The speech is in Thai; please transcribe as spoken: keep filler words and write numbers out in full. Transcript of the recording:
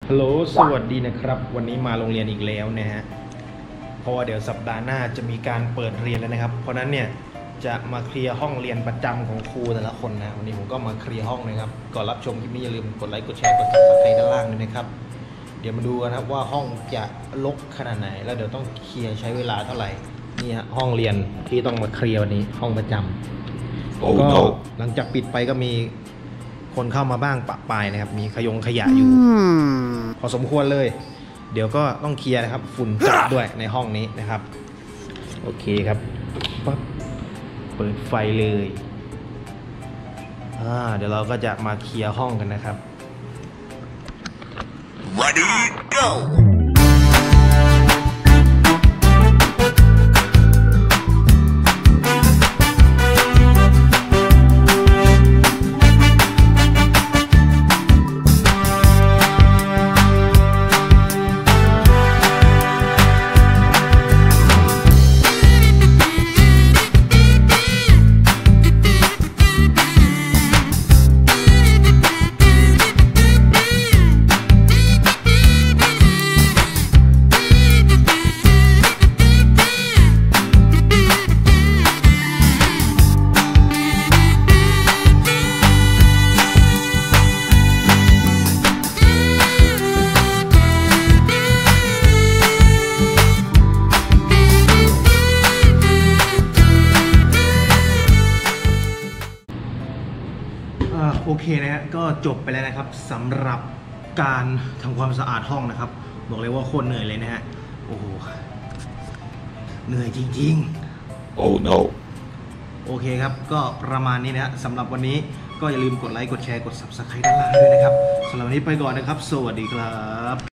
ฮัลโหลสวัสดีนะครับวันนี้มาโรงเรียนอีกแล้วนะฮะเพราะว่าเดี๋ยวสัปดาห์หน้าจะมีการเปิดเรียนแล้วนะครับเพราะนั้นเนี่ยจะมาเคลียร์ห้องเรียนประจำของครูแต่ละคนนะวันนี้ผมก็มาเคลียร์ห้องนะครับก่อนรับชมคลิปนี้อย่าลืมกดไลค์กดแชร์กดซับสไครต์ด้านล่างด้วยนะครับเดี๋ยวมาดูกันครับว่าห้องจะรกขนาดไหนแล้วเดี๋ยวต้องเคลียร์ใช้เวลาเท่าไหร่นี่ฮะห้องเรียนที่ต้องมาเคลียร์วันนี้ห้องประจำก็หลังจากปิดไปก็มีคนเข้ามาบ้างปะปายนะครับมีขยงขยะอยู่พอสมควรเลยเดี๋ยวก็ต้องเคลียร์นะครับฝุ่นจับด้วยในห้องนี้นะครับโอเคครับปั๊บเปิดไฟเลยอ่าเดี๋ยวเราก็จะมาเคลียร์ห้องกันนะครับ Ready go โอเคนะฮะก็จบไปแล้วนะครับสำหรับการทำความสะอาดห้องนะครับบอกเลยว่าโคตรเหนื่อยเลยนะฮะโอ้โหเหนื่อยจริงๆ Oh no โอเคครับก็ประมาณนี้นะฮะสำหรับวันนี้ก็อย่าลืมกดไลค์กดแชร์กด ซับสไครบ์ ด้านล่างด้วยนะครับสำหรับวันนี้ไปก่อนนะครับสวัสดีครับ